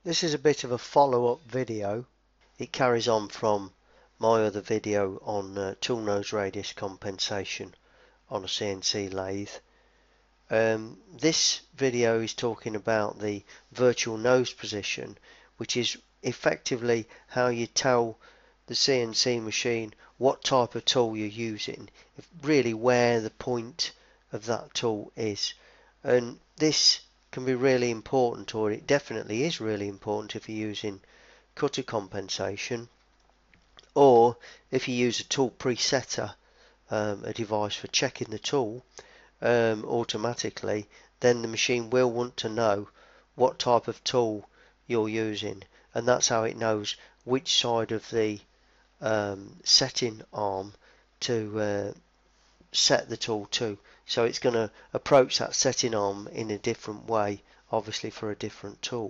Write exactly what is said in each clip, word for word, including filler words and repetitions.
This is a bit of a follow-up video. It carries on from my other video on uh, tool nose radius compensation on a C N C lathe. Um, this video is talking about the virtual nose position, which is effectively how you tell the C N C machine what type of tool you're using, really where the point of that tool is. And this can be really important, or it definitely is really important if you're using cutter compensation, or if you use a tool presetter, um, a device for checking the tool um, automatically, then the machine will want to know what type of tool you're using, and that's how it knows which side of the um, setting arm to uh, set the tool to. So it's going to approach that setting arm in a different way, obviously for a different tool.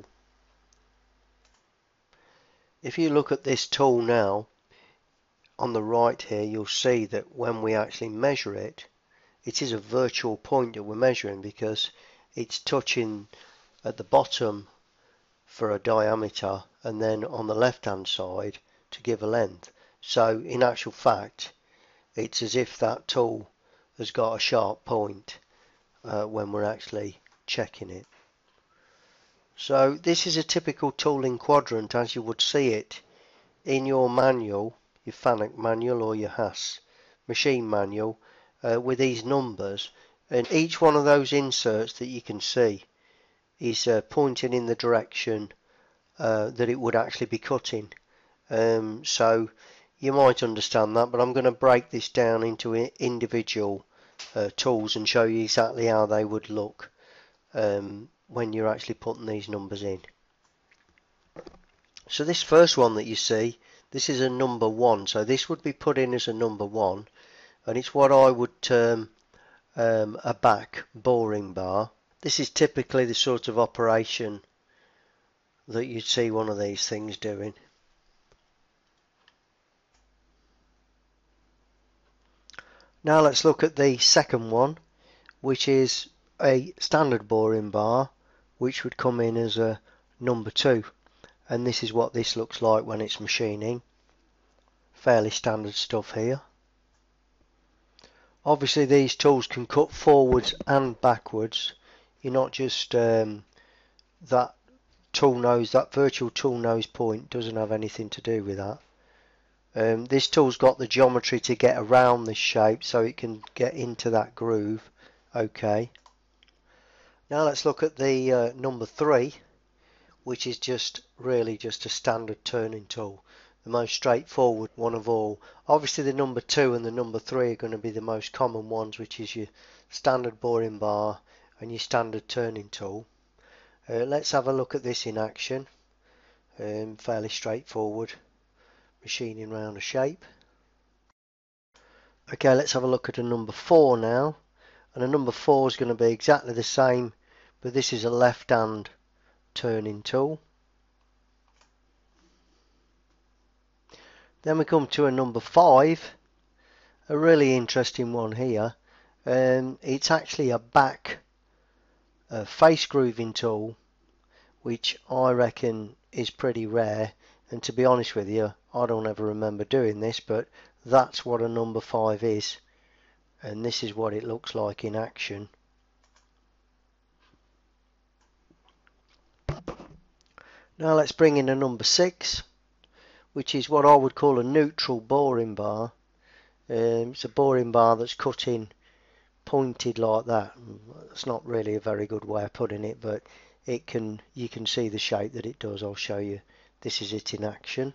If you look at this tool now, on the right here, you'll see that when we actually measure it, it is a virtual point that we're measuring because it's touching at the bottom for a diameter and then on the left hand side to give a length. So in actual fact, it's as if that tool has got a sharp point uh, when we're actually checking it. So this is a typical tooling quadrant as you would see it in your manual, your Fanuc manual or your Haas machine manual, uh, with these numbers, and each one of those inserts that you can see is uh, pointing in the direction uh, that it would actually be cutting. Um, so you might understand that, but I'm going to break this down into individual uh, tools and show you exactly how they would look um, when you're actually putting these numbers in. So this first one that you see, this is a number one, so this would be put in as a number one, and it's what I would term um, a back boring bar. This is typically the sort of operation that you'd see one of these things doing. Now let's look at the second one, which is a standard boring bar, which would come in as a number two, and this is what this looks like when it's machining. Fairly standard stuff here. Obviously these tools can cut forwards and backwards. You're not just um, that tool nose, that virtual tool nose point doesn't have anything to do with that. Um, this tool's got the geometry to get around this shape so it can get into that groove. Okay. Now let's look at the uh, number three, which is just really just a standard turning tool, the most straightforward one of all. Obviously the number two and the number three are going to be the most common ones, which is your standard boring bar and your standard turning tool. Uh, let's have a look at this in action. Um, fairly straightforward, machining round a shape. Okay, let's have a look at a number four now, and a number four is going to be exactly the same, but this is a left hand turning tool. Then we come to a number five, a really interesting one here. Um, it's actually a back uh, face grooving tool, which I reckon is pretty rare, and to be honest with you, I don't ever remember doing this, but that's what a number five is, and this is what it looks like in action. Now let's bring in a number six, which is what I would call a neutral boring bar. Um, it's a boring bar that's cutting pointed like that. It's not really a very good way of putting it, but it can, you can see the shape that it does. I'll show you. This is it in action.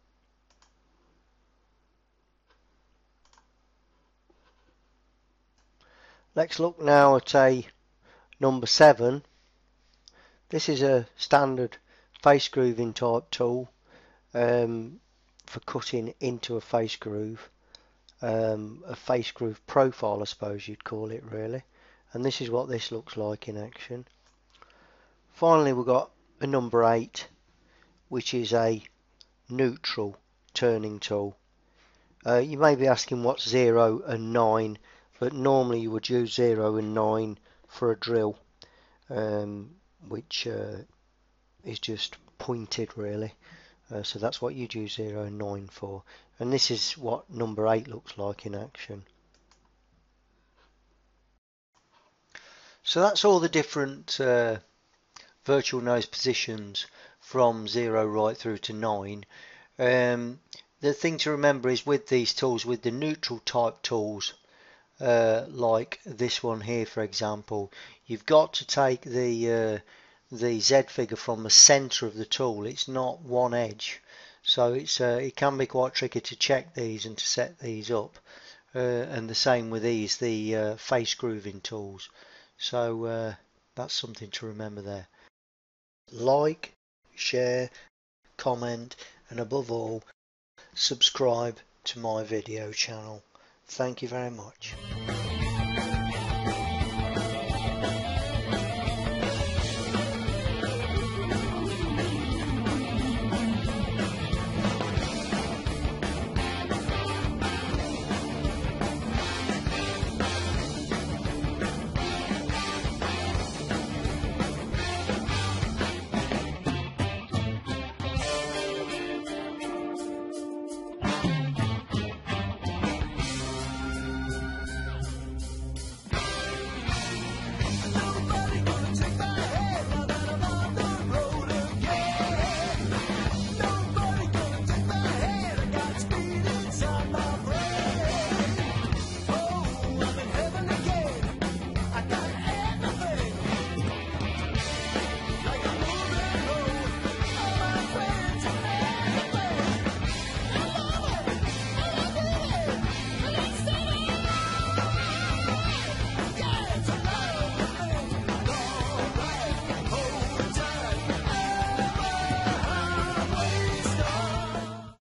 Let's look now at a number seven. This is a standard face grooving type tool um, for cutting into a face groove, um, a face groove profile I suppose you'd call it really, and this is what this looks like in action. Finally we've got a number eight, which is a neutral turning tool. Uh, you may be asking what's zero and nine, but normally you would use zero and nine for a drill, um, which uh, is just pointed really. Uh, so that's what you'd use zero and nine for. And this is what number eight looks like in action. So that's all the different uh, virtual nose positions from zero right through to nine. Um, the thing to remember is with these tools, with the neutral type tools, uh, like this one here for example, you've got to take the uh, the Z figure from the center of the tool. It's not one edge, so it's uh, it can be quite tricky to check these and to set these up, uh, and the same with these, the uh, face grooving tools. So uh, that's something to remember there. Like, share, comment, and above all, subscribe to my video channel. Thank you very much.